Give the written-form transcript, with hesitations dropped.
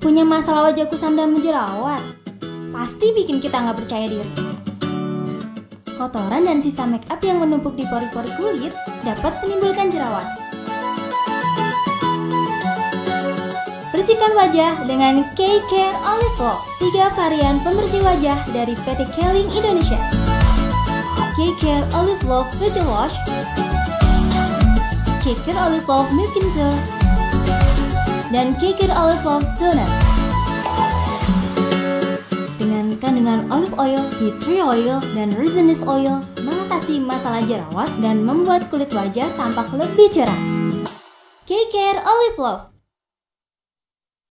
Punya masalah wajah kusam dan menjerawat? Pasti bikin kita nggak percaya diri. Kotoran dan sisa make up yang menumpuk di pori-pori kulit dapat menimbulkan jerawat. Bersihkan wajah dengan K-Care Olive Oil, 3 varian pembersih wajah dari PT Keling Indonesia. K-Care Olive Oil Facial Wash, K-Care Olive Oil Milk Cleanser, dan K-Care Olive Oil Toner. Dengan kandungan olive oil, tea tree oil, dan resinous oil mengatasi masalah jerawat dan membuat kulit wajah tampak lebih cerah. K-Care Olive Oil.